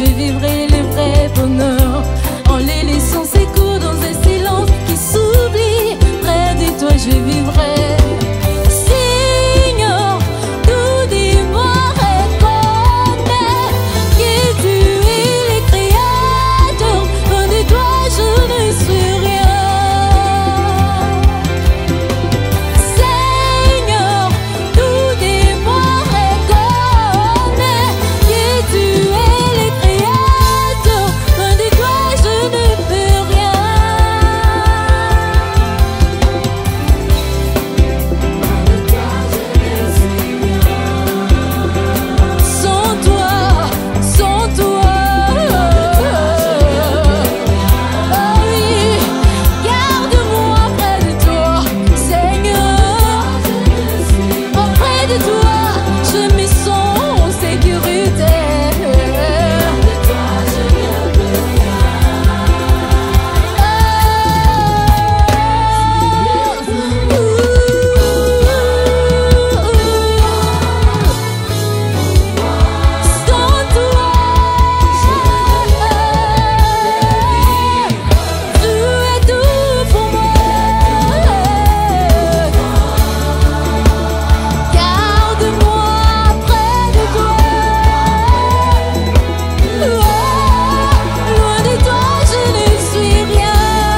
je vivrai le vrai bonheur. En les laissant s'écouter dans un silence qui s'oublie. Près de toi je vivrai. Seigneur, tout dis-moi reconnais que tu es le créateur. Loin de toi je ne suis rien. Seigneur, tout dis-moi reconnais que tu es le créateur. Loin de toi je ne peux rien. Sans toi, sans toi, oh oui, garde-moi près de toi, Seigneur. Auprès de toi, je me sens en sécurité. Sans toi, tu es tout pour moi. Garde-moi près de toi. Loin de toi, je ne suis rien.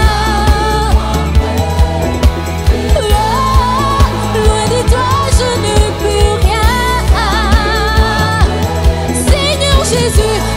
Loin de toi, je ne peux rien. Seigneur Jésus,